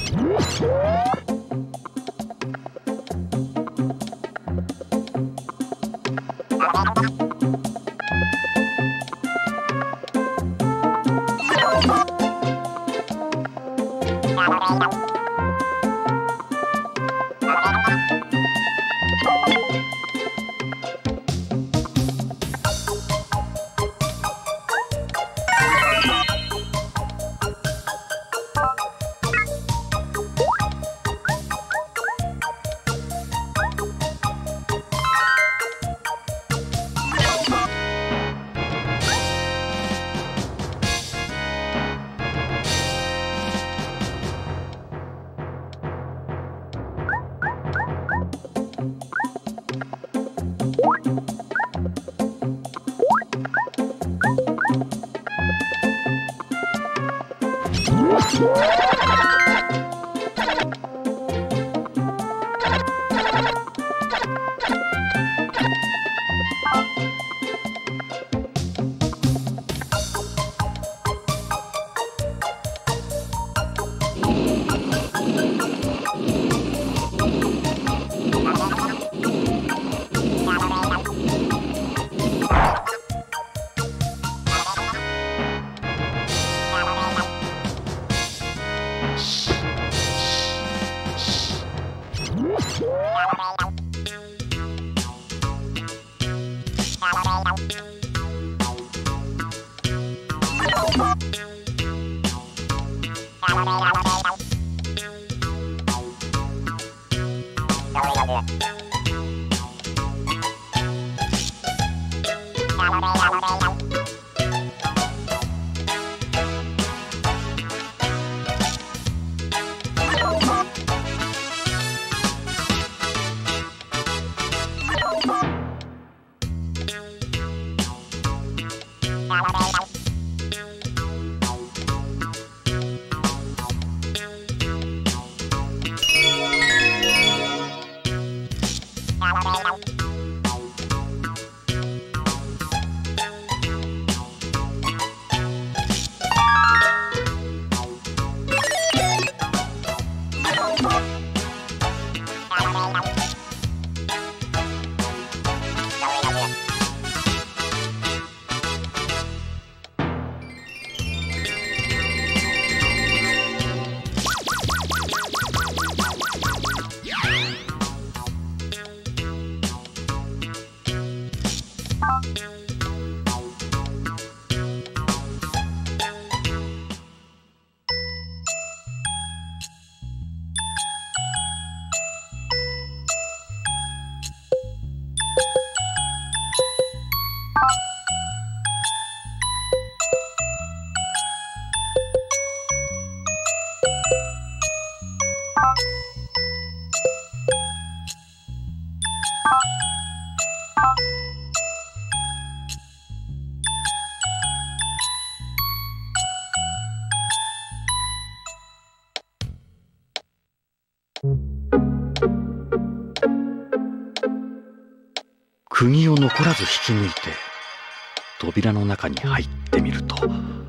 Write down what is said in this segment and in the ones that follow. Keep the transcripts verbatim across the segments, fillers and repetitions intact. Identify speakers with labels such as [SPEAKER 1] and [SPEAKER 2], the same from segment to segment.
[SPEAKER 1] 釘を残らず引き抜いて扉の中に入ってみると、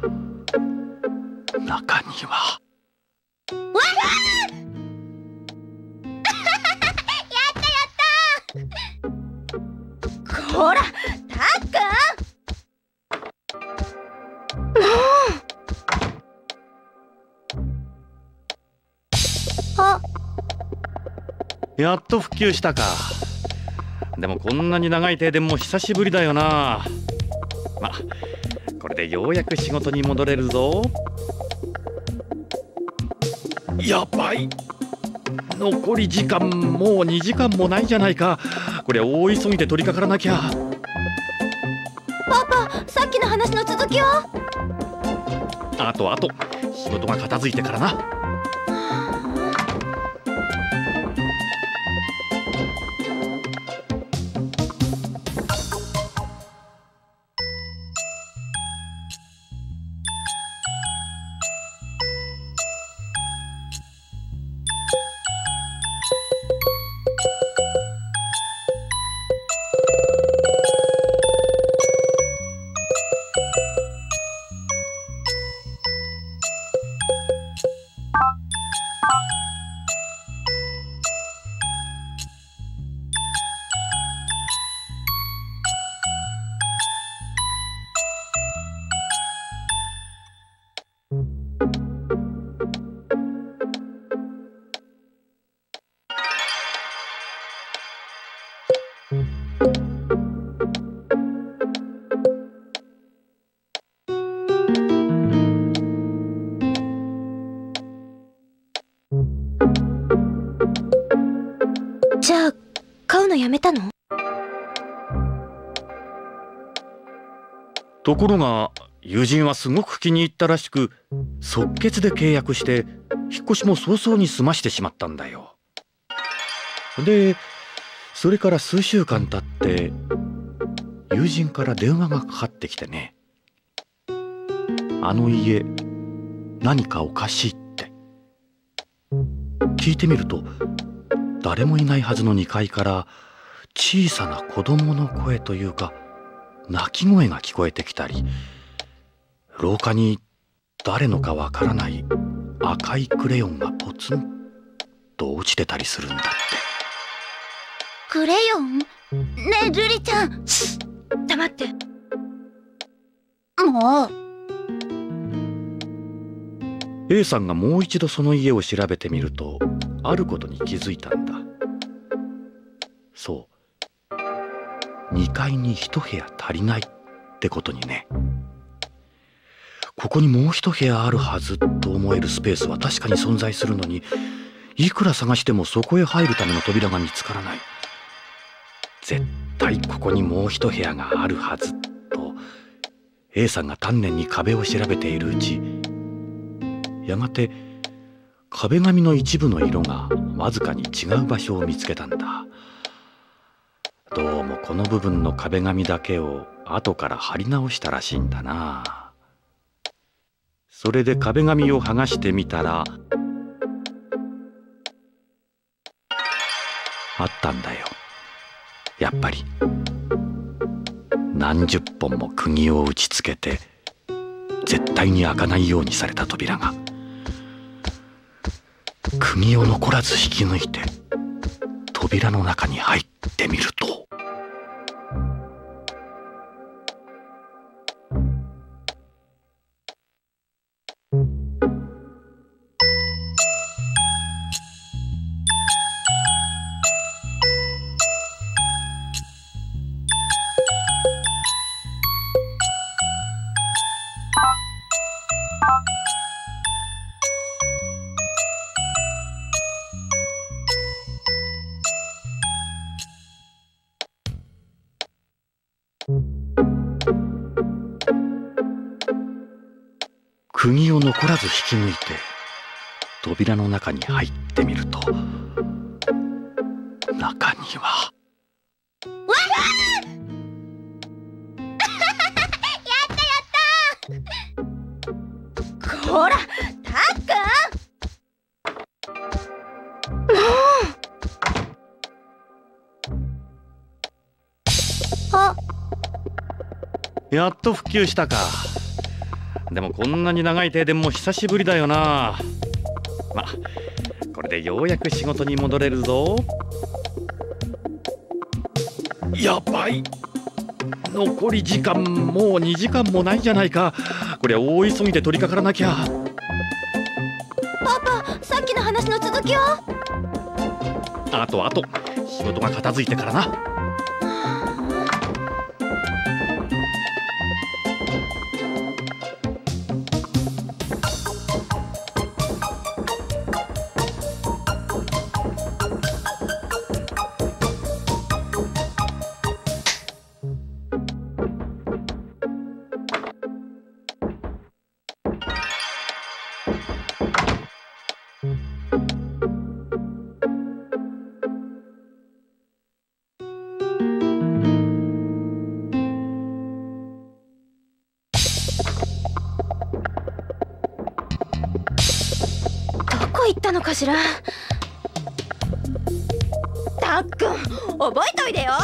[SPEAKER 1] 中には
[SPEAKER 2] わあやったやった。こらたっくん、もう。あ、
[SPEAKER 1] やっと復旧したか。でもこんなに長い停電も久しぶりだよな。ま、これでようやく仕事に戻れるぞ。やばい、残り時間もうにじかんもないじゃないか。これ大急ぎで取り掛からなきゃ。
[SPEAKER 2] パパ、さっきの話の続きは？
[SPEAKER 1] あとあと仕事が片付いてからな。
[SPEAKER 2] のやめたの？
[SPEAKER 1] ところが友人はすごく気に入ったらしく、即決で契約して引っ越しも早々に済ましてしまったんだよ。でそれから数週間経って友人から電話がかかってきてね、あの家何かおかしいって聞いてみると、誰もいないはずのにかいから小さな子供の声というか泣き声が聞こえてきたり、廊下に誰のかわからない赤いクレヨンがポツンと落ちてたりするんだって。
[SPEAKER 2] クレヨン？ねえ瑠璃ちゃん、黙って。もう
[SPEAKER 1] A さんがもう一度その家を調べてみると、あることに気づいたんだ。そう、にかいに一部屋足りないってことにね。ここにもう一部屋あるはずと思えるスペースは確かに存在するのに、いくら探してもそこへ入るための扉が見つからない。絶対ここにもう一部屋があるはずと A さんが丹念に壁を調べているうち、やがて壁紙の一部の色がわずかに違う場所を見つけたんだ。どうもこの部分の壁紙だけを後から貼り直したらしいんだな。それで壁紙を剥がしてみたら、あったんだよ。やっぱり何十本も釘を打ちつけて絶対に開かないようにされた扉が、釘を残らず引き抜いて扉の中に入ってみると、釘を残らず引き抜いて扉の中に入ってみると、中には
[SPEAKER 2] わあやったやった。こらたっくん、もう。あ、
[SPEAKER 1] やっと復旧したか。でもこんなに長い停電も久しぶりだよな。まあこれでようやく仕事に戻れるぞ。やばい、残り時間もうにじかんもないじゃないか。こりゃ大急ぎで取り掛からなきゃ。
[SPEAKER 2] パパ、さっきの話の続きは？
[SPEAKER 1] あとあと仕事が片付いてからな。
[SPEAKER 2] 行ったのかしら。たっくん、覚えといでよ。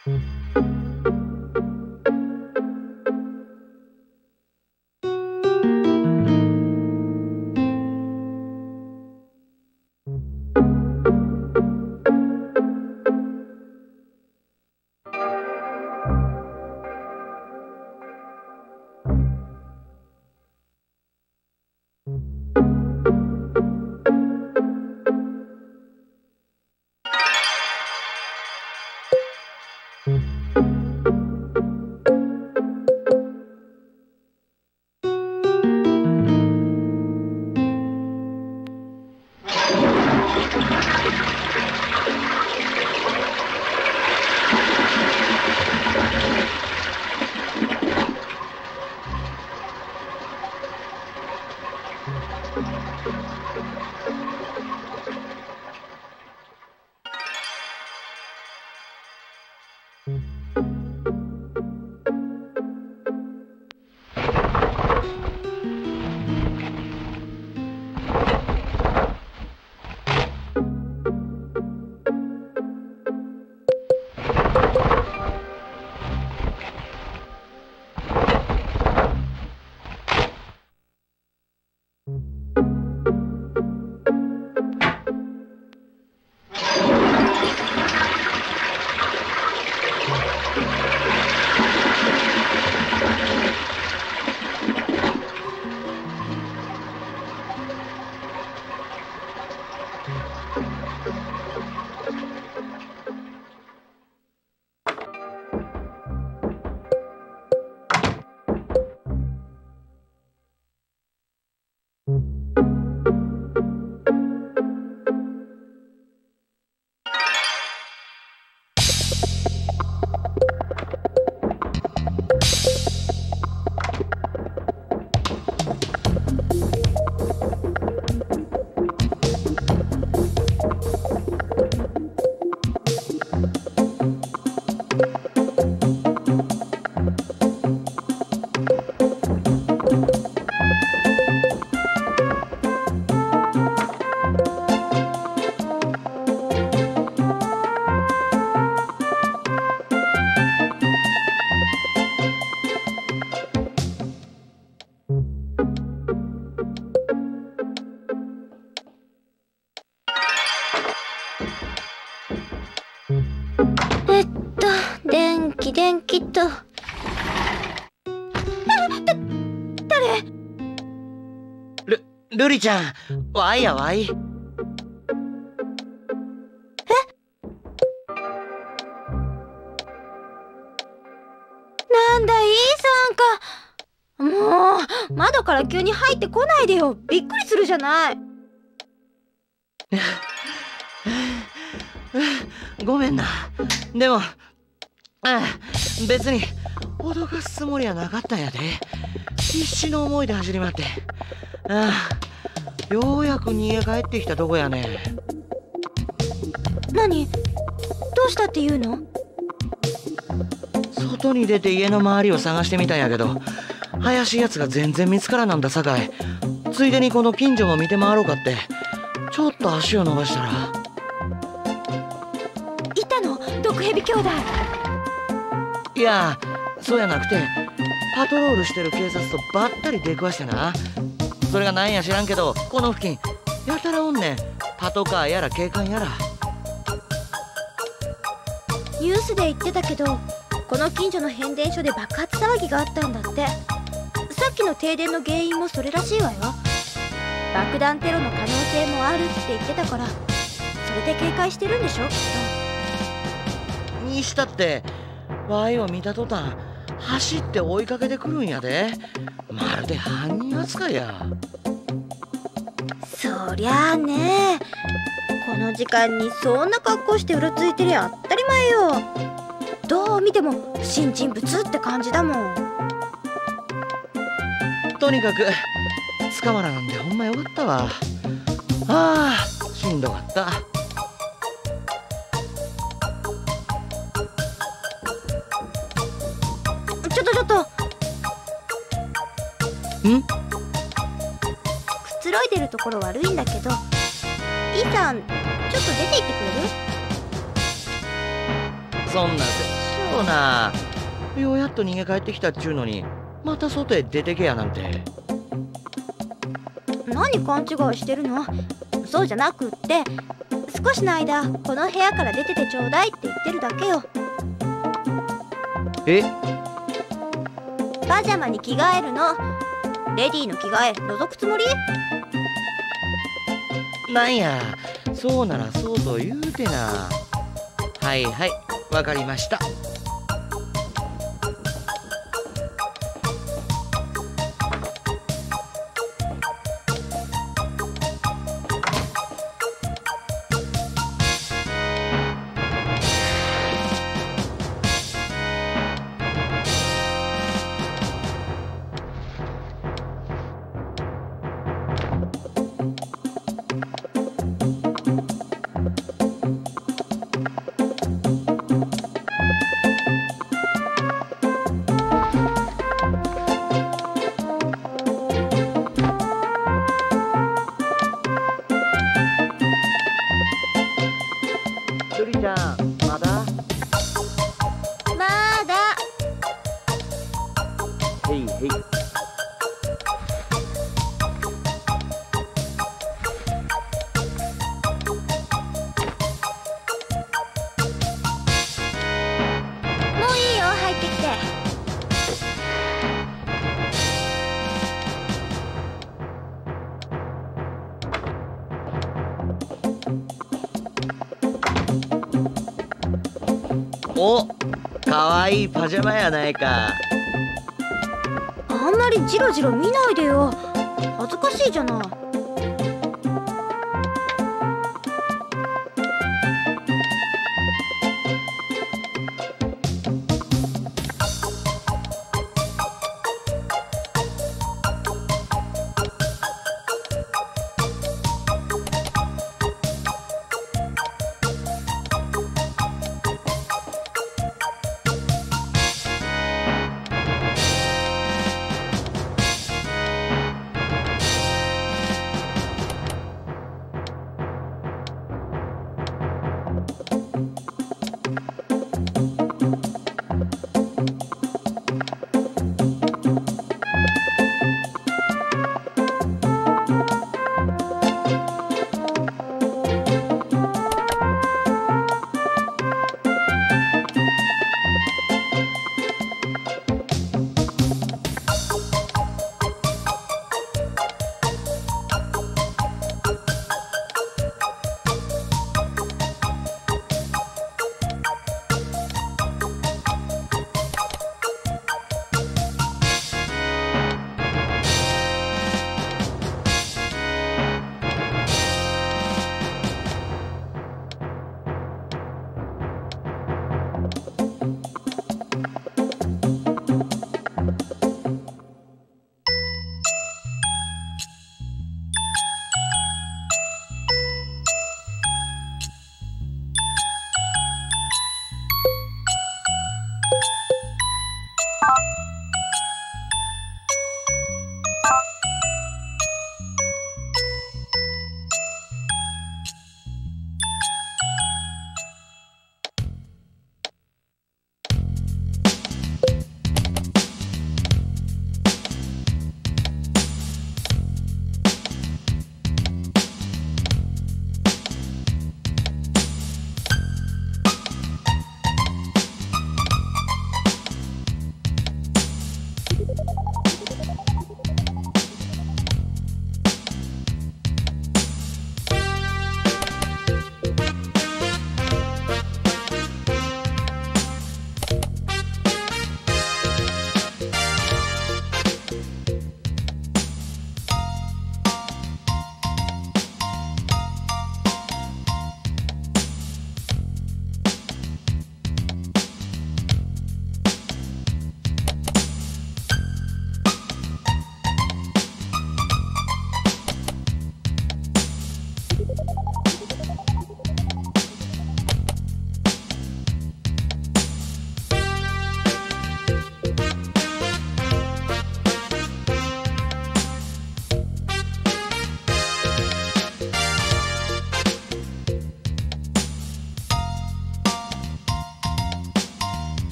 [SPEAKER 2] えっと電気電気と。え、だ誰？
[SPEAKER 3] ルルリちゃん、わいやわい。
[SPEAKER 2] え？なんだ、イーさんか。もう窓から急に入ってこないでよ。びっくりするじゃない。
[SPEAKER 3] ごめんな。でも、ああ、別に脅かすつもりはなかったんやで。必死の思いで走り回って、ああ、ようやく逃げ帰ってきたとこやね。
[SPEAKER 2] 何？どうしたっていうの？
[SPEAKER 3] 外に出て家の周りを探してみたんやけど、怪しいやつが全然見つからなんださかい、ついでにこの近所も見て回ろうかって、ちょっと足を伸ばしたら。
[SPEAKER 2] いたの？毒蛇兄弟。
[SPEAKER 3] いや、そうやなくて、パトロールしてる警察とばったり出くわしてな。それがなんや知らんけど、この付近やたらおんねん。パトカーやら警官やら。
[SPEAKER 2] ニュースで言ってたけど、この近所の変電所で爆発騒ぎがあったんだって。さっきの停電の原因もそれらしいわよ。爆弾テロの可能性もあるって言ってたから、それで警戒してるんでしょ、きっと。
[SPEAKER 3] にしたってワイを見た途端走って追いかけてくるんやで。まるで犯人扱いや。
[SPEAKER 2] そりゃあね、この時間にそんな格好してうろついてりゃ当たり前よ。どう見ても不審人物って感じだもん。
[SPEAKER 3] とにかく捕まらなんでほんまよかったわ。ああ、しんどかった。
[SPEAKER 2] ちょっとちょっと。
[SPEAKER 3] ん？く
[SPEAKER 2] つろいでるところ悪いんだけど、イーさんちょっと出て行ってくれる？
[SPEAKER 3] そんなろうな。ようやっと逃げ帰ってきたっちゅうのにまた外へ出てけやなんて。
[SPEAKER 2] 何勘違いしてるの？そうじゃなくって、少しの間この部屋から出ててちょうだいって言ってるだけよ。
[SPEAKER 3] え？
[SPEAKER 2] パジャマに着替えるの。レディーの着替え覗くつもり？
[SPEAKER 3] なんや、そうならそうと言うてな。はいはい、わかりました。ルリちゃん、まだ？
[SPEAKER 2] まだ。
[SPEAKER 3] へいへい。
[SPEAKER 2] もういいよ、入ってきて。
[SPEAKER 3] お、かわいいパジャマやないか。
[SPEAKER 2] あんまりジロジロ見ないでよ。恥ずかしいじゃない。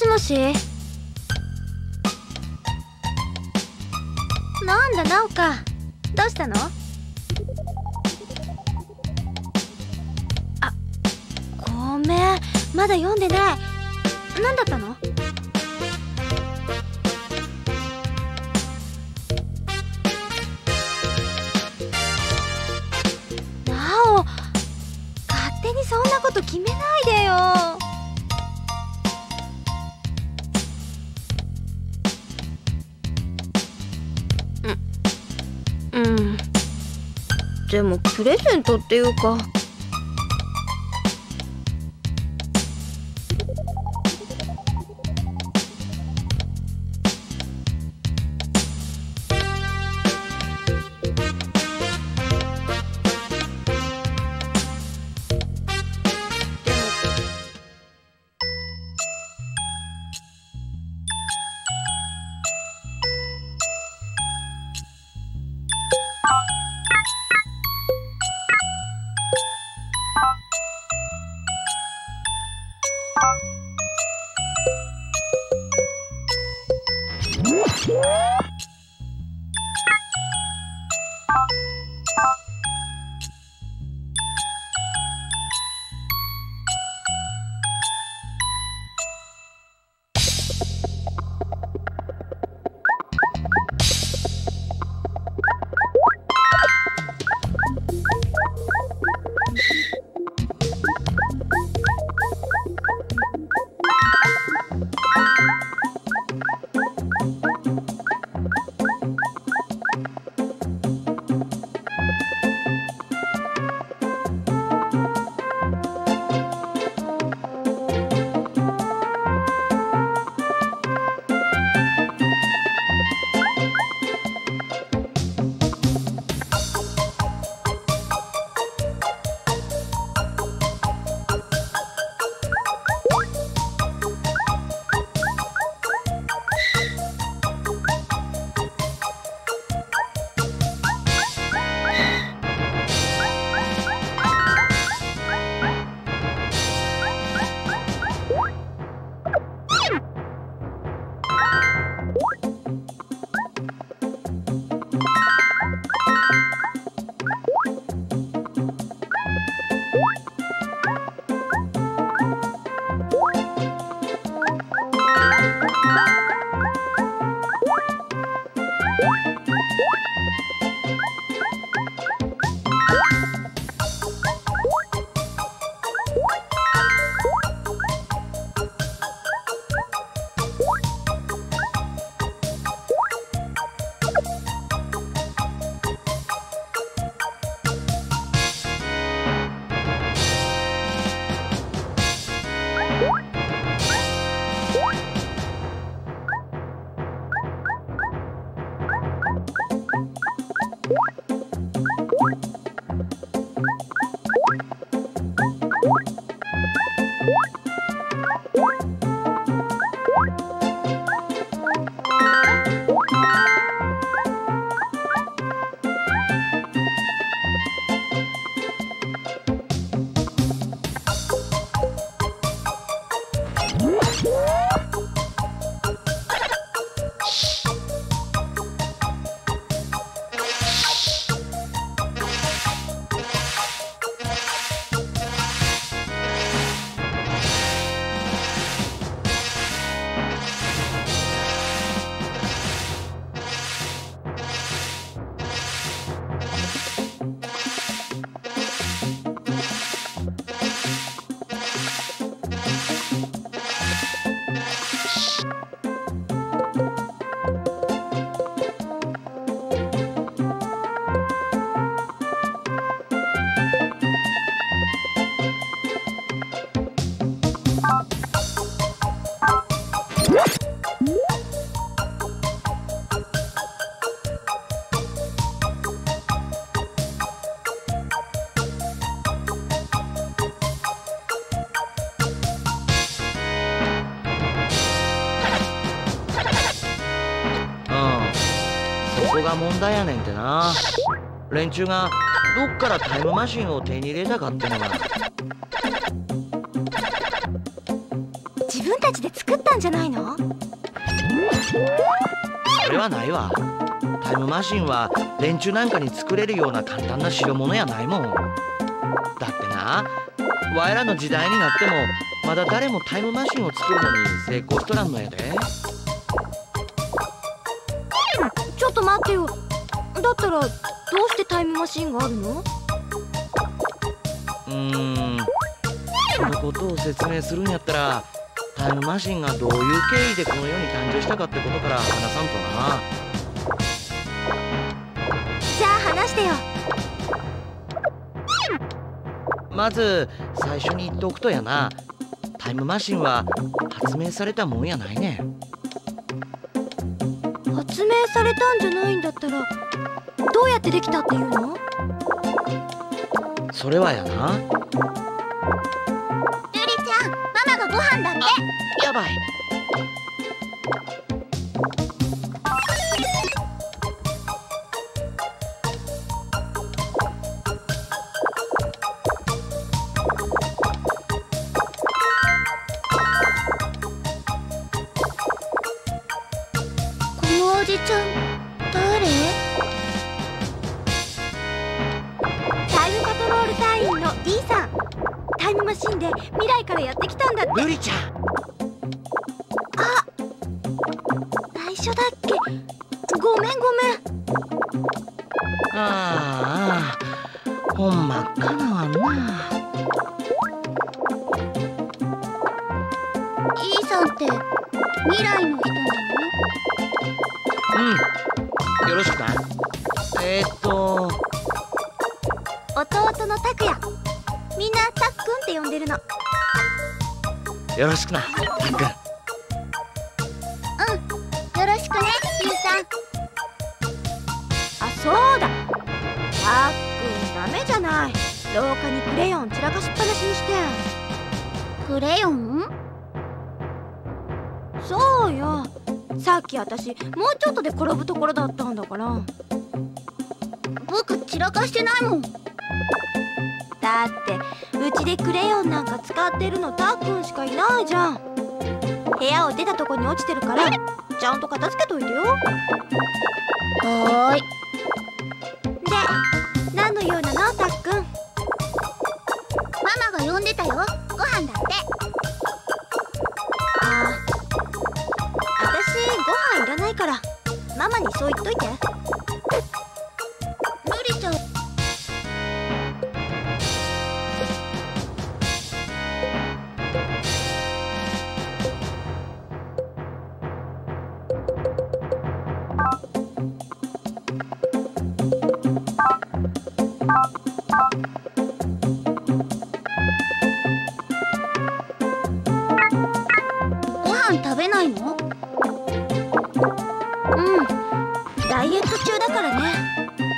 [SPEAKER 2] もし。なんだナオカ、どうしたの？あ、ごめん、まだ読んでない。何だったの？ナオ、勝手にそんなこと決めないでよ。うん、でもプレゼントっていうか。
[SPEAKER 3] こが問題やねんってな。連中がどっからタイムマシンを手に入れたかってのが。
[SPEAKER 2] 自分たちで作ったんんじゃないの？
[SPEAKER 3] それはないわ。タイムマシンは連中なんかに作れるような簡単な代物やないもん。だってな、わいらの時代になってもまだ誰もタイムマシンを作るのに成功しとらんのやで。
[SPEAKER 2] ちょっと待ってよ。だったらどうしてタイムマシンがあるの？
[SPEAKER 3] うーんそのことを説明するんやったら、タイムマシンがどういう経緯でこの世に誕生したかってことから話さんとな。
[SPEAKER 2] じゃあ話してよ。
[SPEAKER 3] まず最初に言っておくとやな、タイムマシンは発明されたもんやないねん。
[SPEAKER 2] 発明されたんじゃないんだったらどうやってできたっていうの？
[SPEAKER 3] それはやな、
[SPEAKER 2] ルリちゃん、ママがご飯だって。
[SPEAKER 3] やばい。
[SPEAKER 2] このおじちゃん誰？タイムパトロール隊員の D さん。タイムマシンで未来からやってきたんだって。
[SPEAKER 3] ルリちゃん、
[SPEAKER 2] あ、内緒だっけ？ごめんごめん。
[SPEAKER 3] ああほんまっかなわんな。
[SPEAKER 2] E さんって未来の人なの？
[SPEAKER 3] うん、よろしくな。えー、っと
[SPEAKER 2] 弟の拓也。みんなたっくんって呼んでるの。
[SPEAKER 3] よろしくな、たっくん。
[SPEAKER 2] うん、よろしくね、ゆうさん。あ、そうだ、たっくんダメじゃない。廊下にクレヨン散らかしっぱなしにして。クレヨン？そうよ、さっき私もうちょっとで転ぶところだったんだから。僕散らかしてないもん。だってうちでクレヨンなんか使ってるのたっくんしかいないじゃん。部屋を出たとこに落ちてるからちゃんと片付けといてよ。はーい。で、何の用なのたっくん？ママが呼んでたよ。ご飯だって。あ、私ご飯いらないからママにそう言っといて。ルリちゃん、ご飯食べないの？うん、ダイエット中だからね。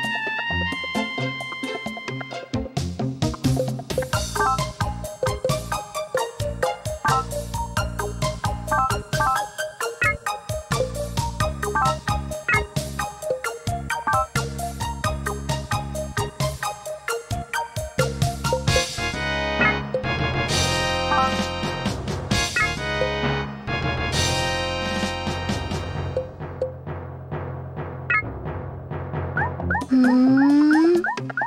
[SPEAKER 2] うーん。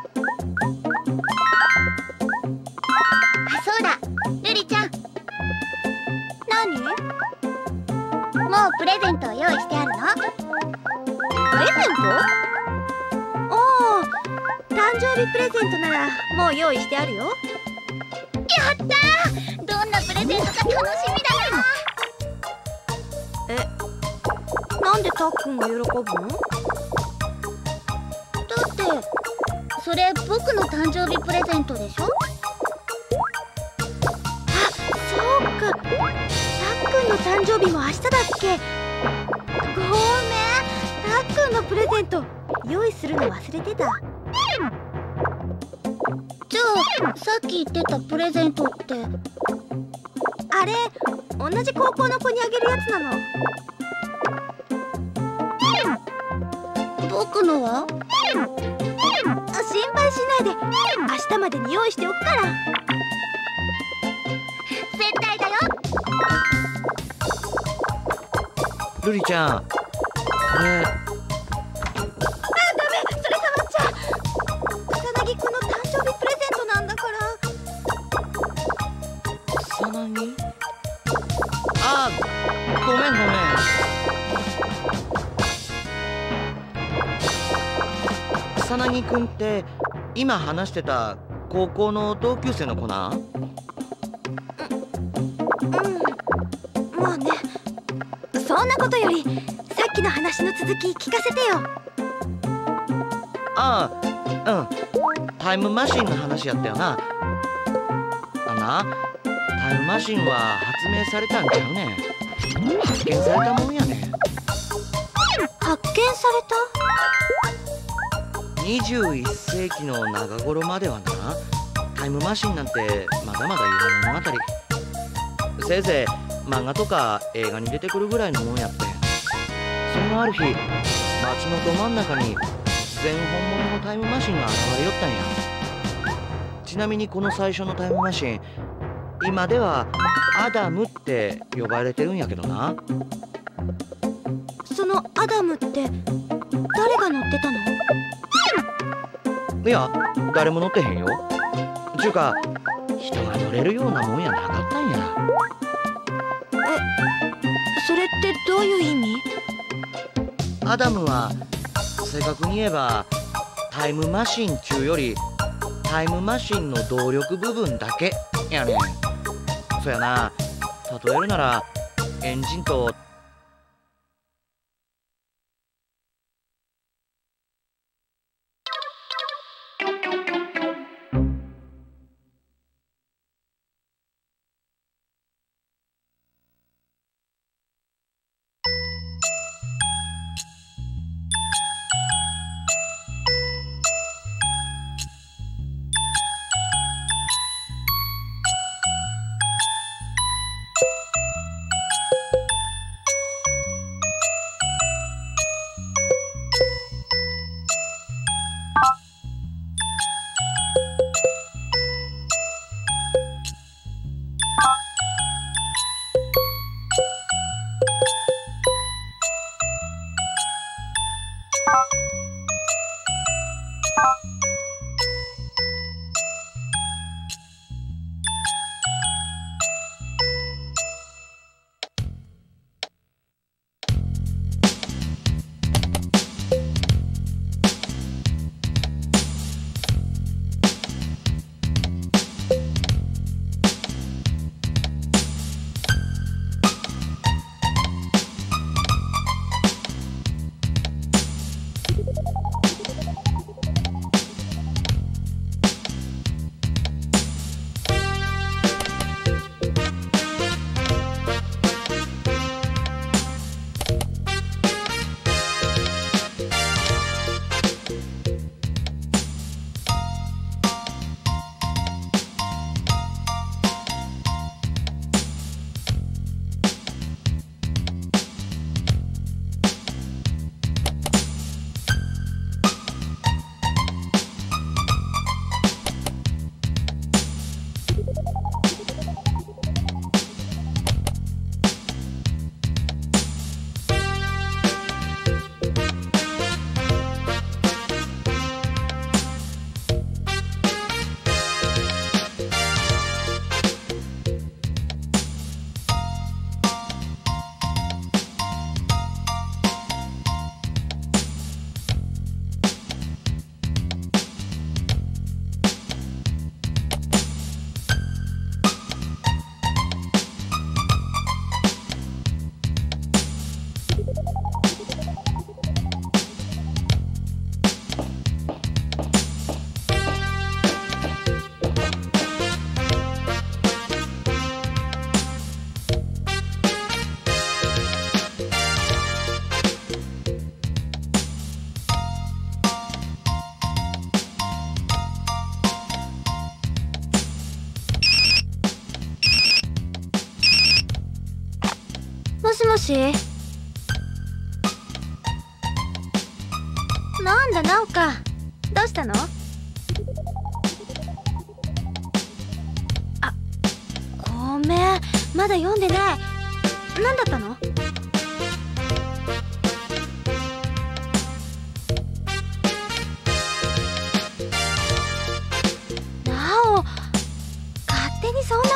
[SPEAKER 2] あ、そうだ、ルリちゃん。何？もうプレゼントを用意してあるの？プレゼント？おお、誕生日プレゼントならもう用意してあるよ。やったー！どんなプレゼントか楽しみだな。え、なんでたっくんが喜ぶの？だってそれ僕の誕生日プレゼントでしょ。あ、そうか、たっくんの誕生日も明日だっけ。ごめん、たっくんのプレゼント用意するの忘れてた。じゃあさっき言ってたプレゼントってあれ、同じ高校の子にあげるやつなの。僕のは？心配しないで、明日までに用意しておくから。絶対だよ。
[SPEAKER 3] ルリちゃん、これ。
[SPEAKER 2] あ、ダメ、それ触っちゃ。草薙くんの誕生日プレゼントなんだから。
[SPEAKER 3] 草薙？あ、ごめんごめん。草薙くんって今話してた高校の同級生の子な？
[SPEAKER 2] うん、まあね。そんなことよりさっきの話の続き聞かせてよ。
[SPEAKER 3] ああ、うん、タイムマシンの話やったよな。あんな、タイムマシンは発明されたんちゃうねん。発見されたもんやねん。
[SPEAKER 2] 発見された？
[SPEAKER 3] にじゅういっせいきの中頃まではな、タイムマシンなんてまだまだ夢物語。せいぜい漫画とか映画に出てくるぐらいのもんやって。そんなある日、街のど真ん中に突然本物のタイムマシンが現れよったんや。ちなみにこの最初のタイムマシン、今ではアダムって呼ばれてるんやけどな。
[SPEAKER 2] そのアダムって誰が乗ってたの？
[SPEAKER 3] いや、誰も乗ってへんよ。ちゅうか、人が乗れるようなもんやなかったんや。
[SPEAKER 2] え、それってどういう意味？
[SPEAKER 3] アダムは正確に言えばタイムマシンちゅうよりタイムマシンの動力部分だけやねん。そやな、例えるならエンジンと
[SPEAKER 2] しもし。なんだ直花、どうしたの？あ、ごめん、まだ読んでない。何だったの？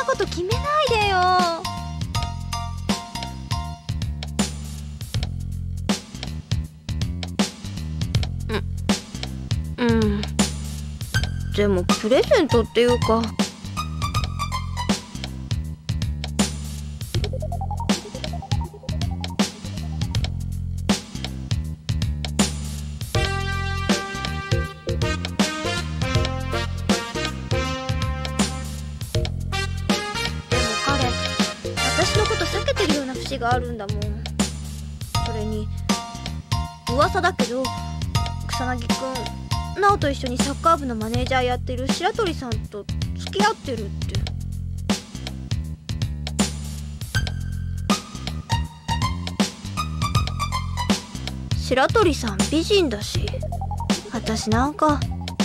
[SPEAKER 2] こと決めないでよ。うん、うん、でもプレゼントっていうか。があるんだもん。それに噂だけど草薙くん直と一緒にサッカー部のマネージャーやってる白鳥さんと付き合ってるって。白鳥さん美人だし、私なんか。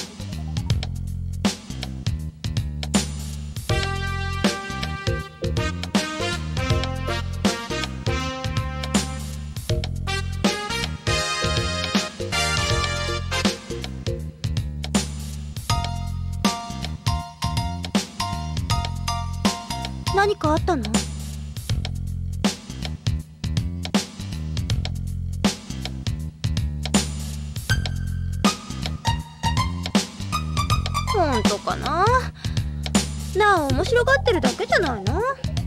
[SPEAKER 2] 何かあったの？本当かな？なあ、面白がってるだけじゃないの？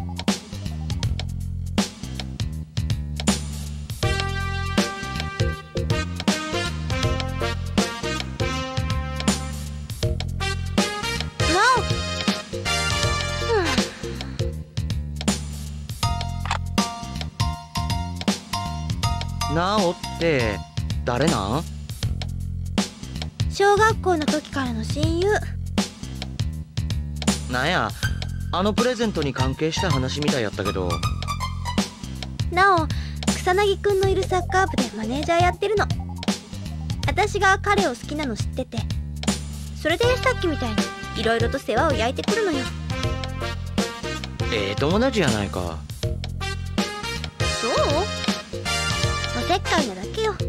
[SPEAKER 3] なおって誰なん？
[SPEAKER 2] 小学校の時からの親友。
[SPEAKER 3] なんや、あのプレゼントに関係した話みたいやったけど。
[SPEAKER 2] なお、草薙くんのいるサッカー部でマネージャーやってるの。私が彼を好きなの知ってて、それでさっきみたいにいろいろと世話を焼いてくるのよ。
[SPEAKER 3] ええ友達やないか。
[SPEAKER 2] そう？おせっかいなだけよ。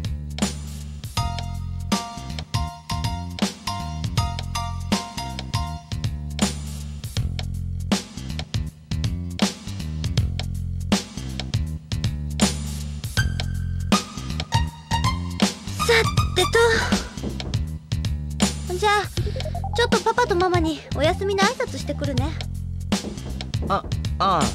[SPEAKER 2] さてと、じゃあちょっとパパとママにお休みの挨拶してくるね。
[SPEAKER 3] あ、ああ。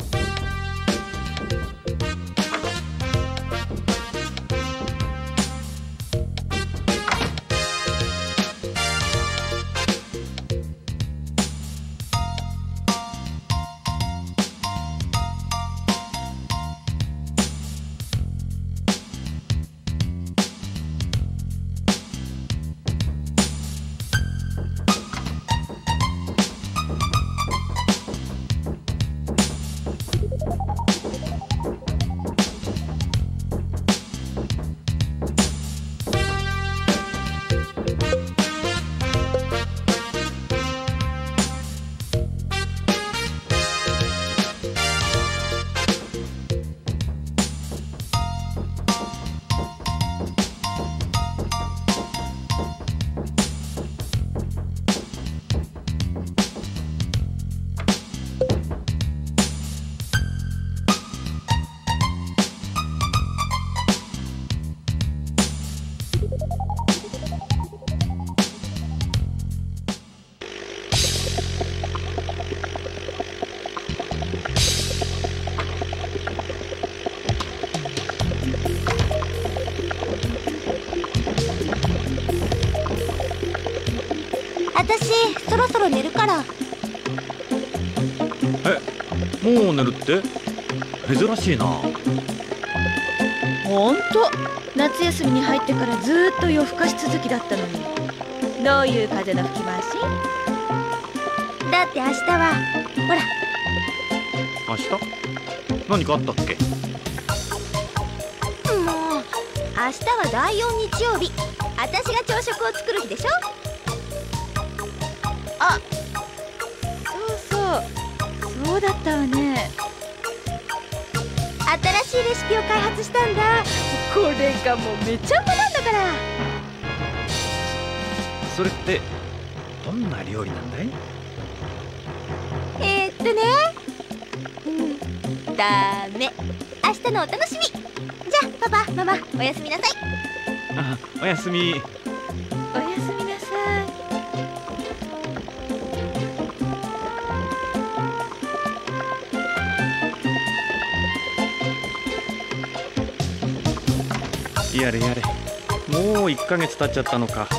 [SPEAKER 3] 私そろそろ寝るから。
[SPEAKER 1] え、もう寝るって珍しいな。
[SPEAKER 4] ほんと夏休みに入ってからずーっと夜更かし続きだったのに、どういう風の吹き回し？
[SPEAKER 2] だって明日はほら。
[SPEAKER 1] 明日何かあったっけ？
[SPEAKER 2] もう明日はだいよん日曜日、私が朝食を作る日でしょ。
[SPEAKER 4] あ、そうそう、そうだったわね。
[SPEAKER 2] 新しいレシピを開発したんだ。
[SPEAKER 4] これがもうめちゃうまなんだから。
[SPEAKER 1] それってどんな料理なんだい？
[SPEAKER 2] えーってね。うん、ダメ。明日のお楽しみ。じゃあパパママおやすみなさい。
[SPEAKER 1] あ、おやすみ。
[SPEAKER 4] おやすみなさい。
[SPEAKER 1] やれやれ、もういっかげつ経っちゃったのか。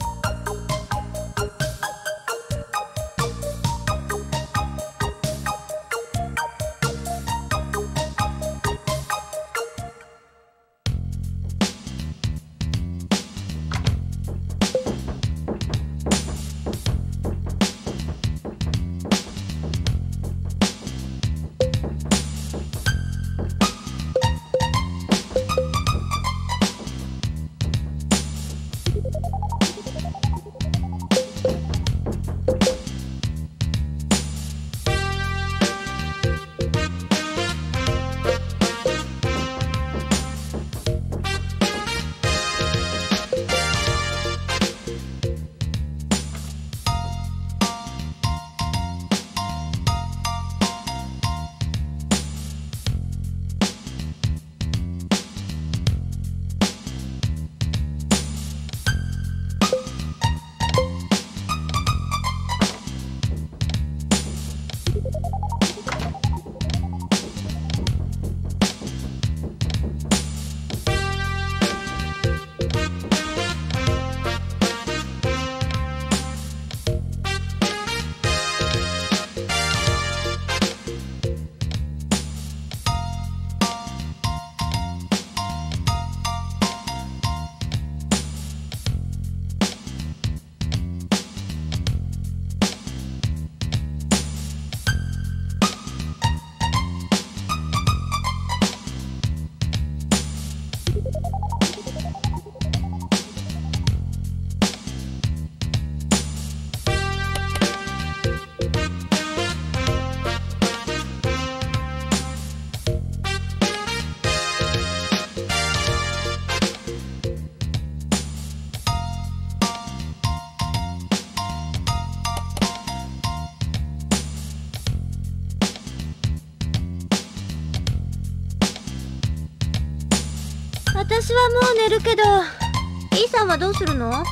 [SPEAKER 2] 私はもう寝るけど、イーさんはどうするの？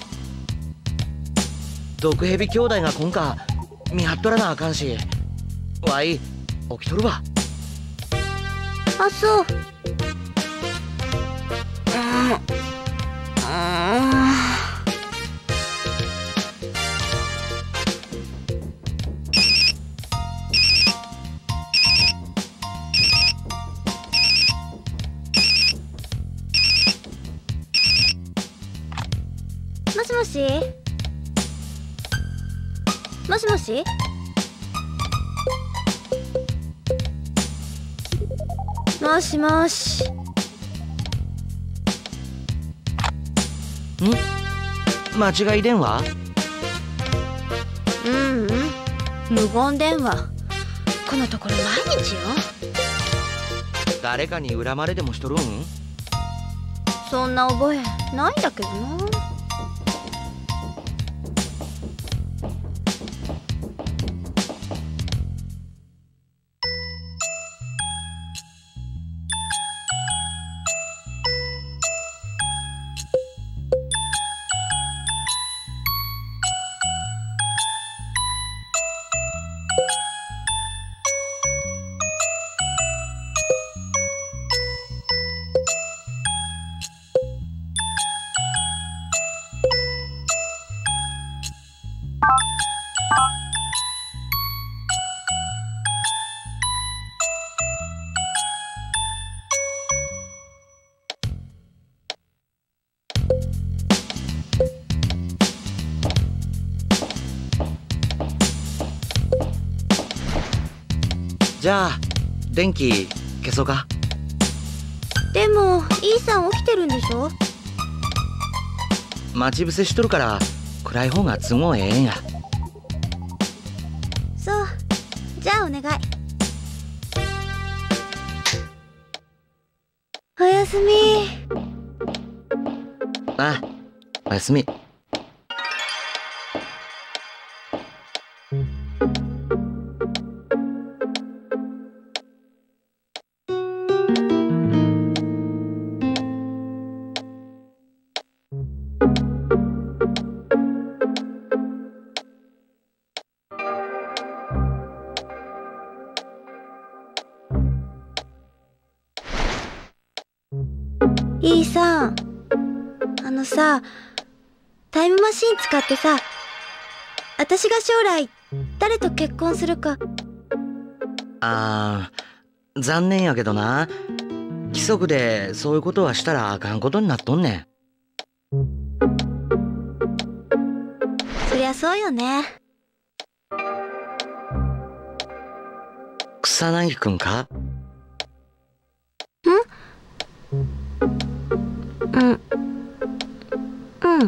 [SPEAKER 3] 毒蛇兄弟が今か見張っとらなあかんし、わい起きとるわ。
[SPEAKER 2] あ、そう。もしもしもしもし。もしもし。
[SPEAKER 3] ん？間違い電話？
[SPEAKER 2] うんうん、無言電話。このところ毎日よ。
[SPEAKER 3] 誰かに恨まれでもしとるん？
[SPEAKER 2] そんな覚えないんだけどな。
[SPEAKER 3] じゃあ電気消そうか。
[SPEAKER 2] でもイーさん起きてるんでしょ？
[SPEAKER 3] 待ち伏せしとるから暗い方が都合ええんや。
[SPEAKER 2] そう、じゃあお願い。おやすみ。
[SPEAKER 3] ああ、おやすみ。
[SPEAKER 2] いいさん、あのさ、タイムマシン使ってさ、私が将来誰と結婚するか。
[SPEAKER 3] あー、残念やけどな、規則でそういうことはしたらあかんことになっとんねん。
[SPEAKER 2] そりゃそうよね。
[SPEAKER 3] 草薙くんか？
[SPEAKER 2] うん。うん。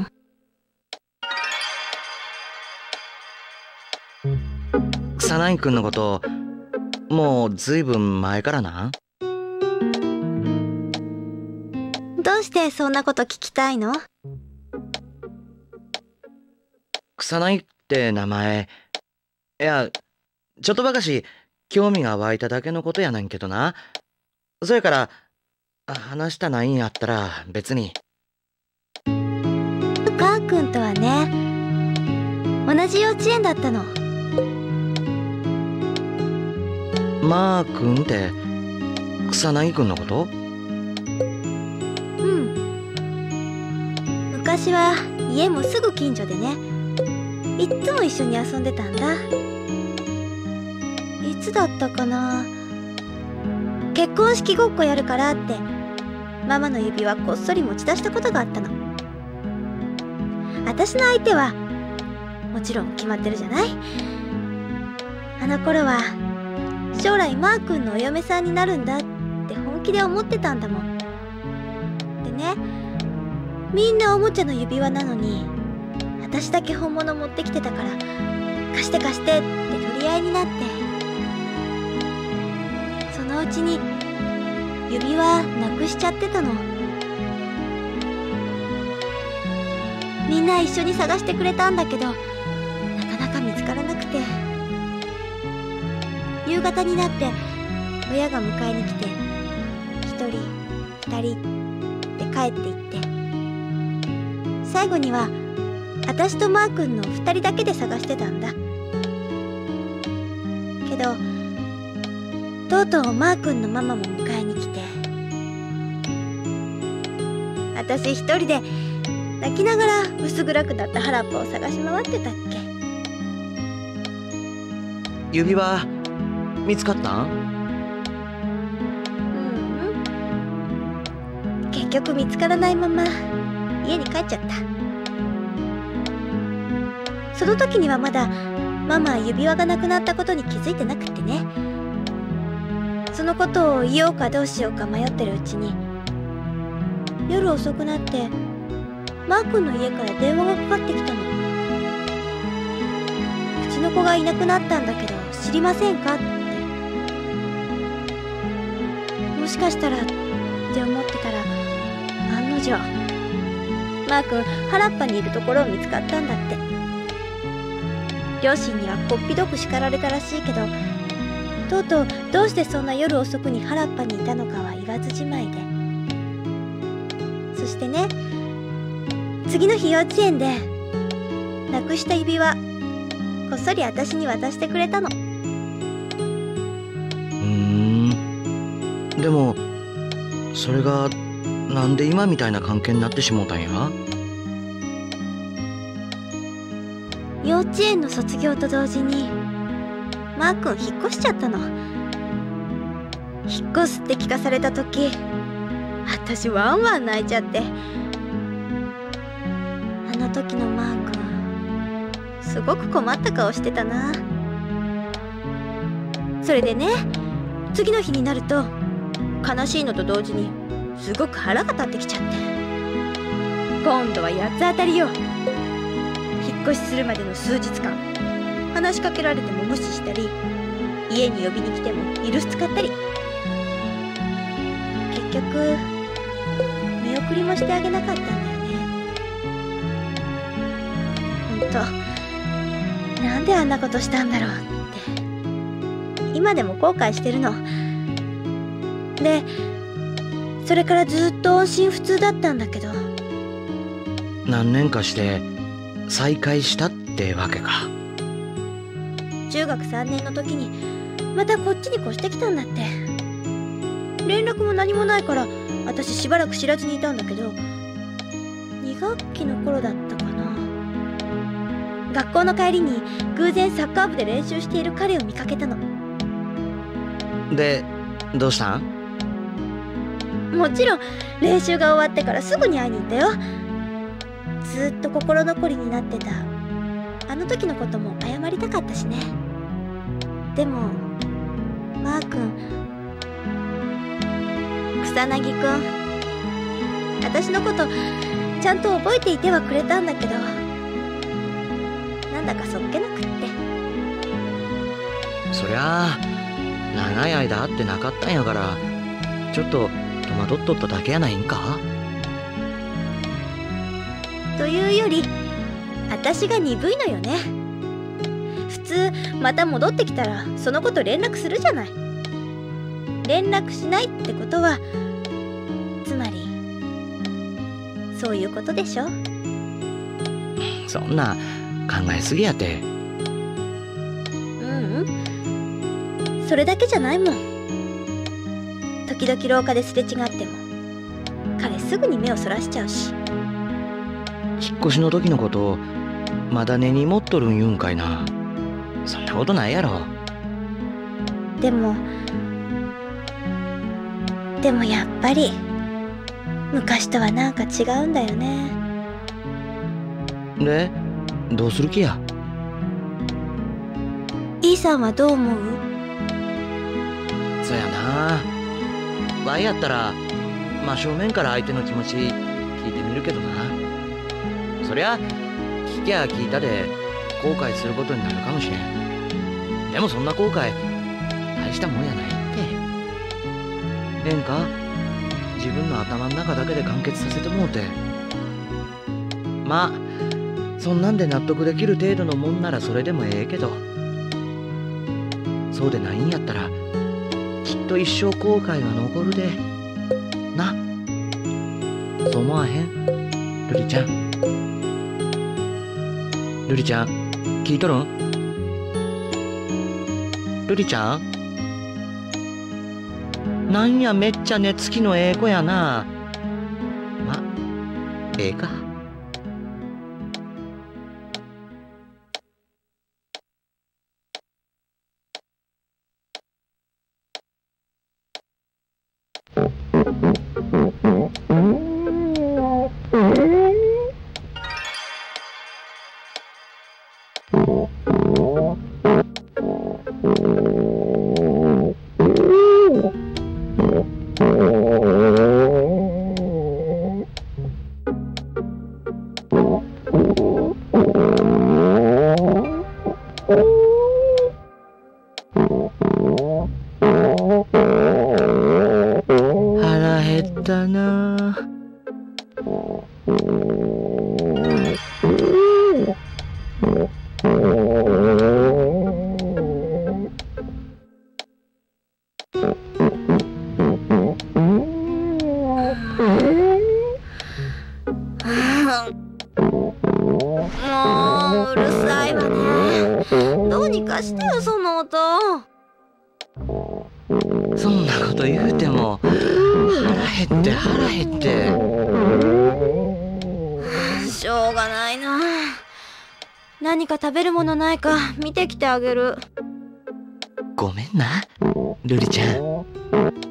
[SPEAKER 3] 草薙くんのこともうずいぶん前からな。
[SPEAKER 2] どうしてそんなこと聞きたいの？
[SPEAKER 3] 草薙って名前、いやちょっとばかし興味が湧いただけのことやねんけどな。そやから話したないんやったら別に。
[SPEAKER 2] かーくんとはね、同じ幼稚園だったの。
[SPEAKER 3] マー君って草薙くんのこと？
[SPEAKER 2] うん。昔は家もすぐ近所でね、いっつも一緒に遊んでたんだ。いつだったかな、結婚式ごっこやるからってママの指輪こっそり持ち出したことがあったの。私の相手はもちろん決まってるじゃない。あの頃は将来マー君のお嫁さんになるんだって本気で思ってたんだもん。でね、みんなおもちゃの指輪なのに私だけ本物持ってきてたから、貸して貸してって取り合いになって、そのうちに指輪なくしちゃってたの。みんな一緒に探してくれたんだけど、なかなか見つからなくて、夕方になって親が迎えに来て、一人二人って帰っていって、最後には私とマー君の二人だけで探してたんだけど、とうとうマー君のママも迎えに来て、私一人で泣きながら薄暗くなった原っぱを探し回ってたっけ。
[SPEAKER 3] 指輪見つかったん？
[SPEAKER 2] うん、結局見つからないまま家に帰っちゃった。その時にはまだママは指輪がなくなったことに気づいてなくってね。そのことを言おうかどうしようか迷ってるうちに、夜遅くなってマー君の家から電話がかかってきたの。うちの子がいなくなったんだけど知りませんかって。もしかしたらって思ってたら、案の定マー君原っぱにいるところを見つかったんだって。両親にはこっぴどく叱られたらしいけど、とうとうどうしてそんな夜遅くに原っぱにいたのかは言わずじまいで。そしてね、次の日幼稚園でなくした指輪こっそり私に渡してくれたの。
[SPEAKER 3] うーん、でもそれがなんで今みたいな関係になってしもうたんや？
[SPEAKER 2] 幼稚園の卒業と同時にマー君引っ越しちゃったの。引っ越すって聞かされた時、私ワンワン泣いちゃって。あの時のマー君すごく困った顔してたな。それでね、次の日になると悲しいのと同時にすごく腹が立ってきちゃって、今度は八つ当たりよ。引っ越しするまでの数日間、話しかけられても無視したり、家に呼びに来ても許し使ったり、結局見送りもしてあげなかったんだよね。ほんとなんであんなことしたんだろうって今でも後悔してるの。でそれからずっと音信不通だったんだけど、
[SPEAKER 3] 何年かして再会したってわけか。
[SPEAKER 2] 中学さんねんの時にまたこっちに越してきたんだって。連絡も何もないから私しばらく知らずにいたんだけど、に学期の頃だったかな。学校の帰りに偶然サッカー部で練習している彼を見かけたの。
[SPEAKER 3] でどうしたん？
[SPEAKER 2] もちろん練習が終わってからすぐに会いに行ったよ。ずっと心残りになってたあの時のことも謝りたかったしね。でもマー君、草薙君、私のことちゃんと覚えていてはくれたんだけど、なんだかそっけなくって。
[SPEAKER 3] そりゃあ長い間会ってなかったんやから、ちょっと戸惑っとっただけやないんか。
[SPEAKER 2] というより私が鈍いのよね。普通また戻ってきたらそのこと連絡するじゃない。連絡しないってことはつまりそういうことでしょ。
[SPEAKER 3] そんな考えすぎやて。
[SPEAKER 2] ううん、それだけじゃないもん。時々廊下ですれ違っても彼すぐに目をそらしちゃうし。
[SPEAKER 3] 引っ越しの時のことまだ根に持っとるん言うんかいな。そんなことないやろ。
[SPEAKER 2] でもでもやっぱり昔とはなんか違うんだよね。
[SPEAKER 3] でどうする気や？
[SPEAKER 2] イーさんはどう思う？
[SPEAKER 3] そやな、ワイやったら真正面から相手の気持ち聞いてみるけどな。そりゃ聞きゃ聞いたで後悔することになるかもしれん。でもそんな後悔大したもんやないって。ええんか、自分の頭の中だけで完結させてもうて。まあそんなんで納得できる程度のもんならそれでもええけど、そうでないんやったらきっと一生後悔が残るでな。そう思わへん？ルリちゃん、ルリちゃん聞いとるん？ルリちゃん、なんやめっちゃ寝つきのええ子やな。ま、ええか。腹減ったな。
[SPEAKER 2] もううるさいわね。どうにかしてよその音。
[SPEAKER 3] そんなこと言うても腹減って腹減って。
[SPEAKER 2] しょうがないな。何か食べるものないか見てきてあげる。
[SPEAKER 3] ごめんなルリちゃん。